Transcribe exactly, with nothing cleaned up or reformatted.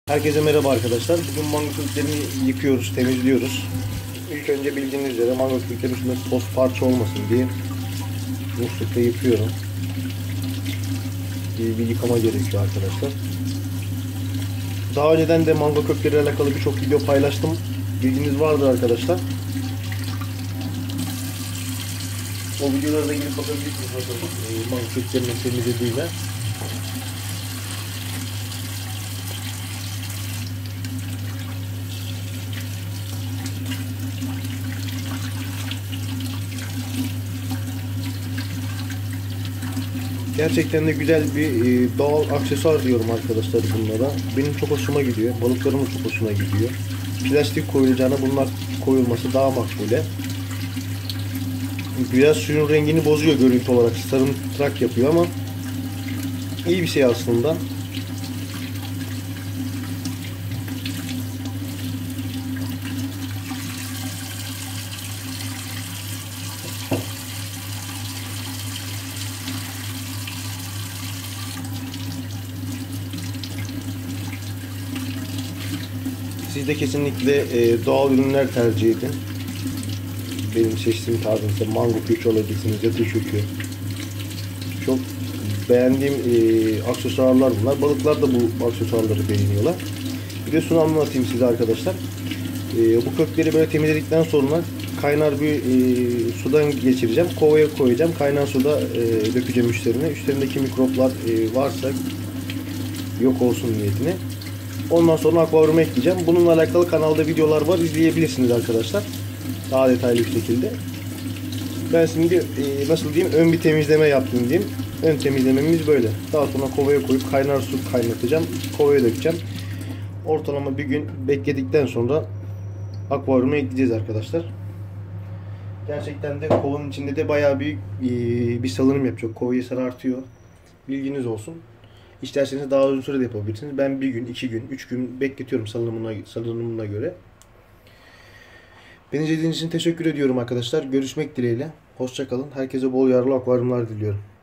Herkese merhaba arkadaşlar. Bugün mango köklerini yıkıyoruz, temizliyoruz. İlk önce bildiğiniz üzere mango köklerin üstünde toz parça olmasın diye muslukla yıkıyorum. Bir, bir yıkama gerekiyor arkadaşlar. Daha önceden de mango kökleriyle alakalı birçok video paylaştım. Bilginiz vardır arkadaşlar. O videolara da girip bakabilirsiniz nasıl e, mango köklerinin temizlediğine. Gerçekten de güzel bir e, doğal aksesuar diyorum arkadaşlar bunlara. Benim çok hoşuma gidiyor. Balıklarımın çok hoşuna gidiyor. Plastik koyulacağına bunlar koyulması daha makbule. Biraz suyun rengini bozuyor görüntü olarak. Sarımtırak yapıyor ama iyi bir şey aslında. Siz de kesinlikle e, doğal ürünler tercih edin. Benim seçtiğim tarzında mango kökü alabilirsiniz, yatı kökü. Çok beğendiğim e, aksesuarlar bunlar. Balıklar da bu aksesuarları beğeniyorlar. Bir de şunu anlatayım size arkadaşlar. E, bu kökleri böyle temizledikten sonra kaynar bir e, sudan geçireceğim. Kovaya koyacağım. Kaynar suda e, dökeceğim üstlerine. Üstlerindeki mikroplar e, varsa yok olsun niyetine. Ondan sonra akvaryuma ekleyeceğim. Bununla alakalı kanalda videolar var. İzleyebilirsiniz arkadaşlar. Daha detaylı bir şekilde. Ben şimdi e, nasıl diyeyim ön bir temizleme yaptım diyeyim. Ön temizlememiz böyle. Daha sonra kovaya koyup kaynar su kaynatacağım. Kovaya dökeceğim. Ortalama bir gün bekledikten sonra akvaryuma ekleyeceğiz arkadaşlar. Gerçekten de kovanın içinde de bayağı bir e, bir salınım yapacak. Kovayı sarartıyor. Bilginiz olsun. İsterseniz daha uzun sürede yapabilirsiniz. Ben bir gün, iki gün, üç gün bekletiyorum salınımına, salınımına göre. Beni izlediğiniz için teşekkür ediyorum arkadaşlar. Görüşmek dileğiyle. Hoşça kalın. Herkese bol yararlı akvaryumlar diliyorum.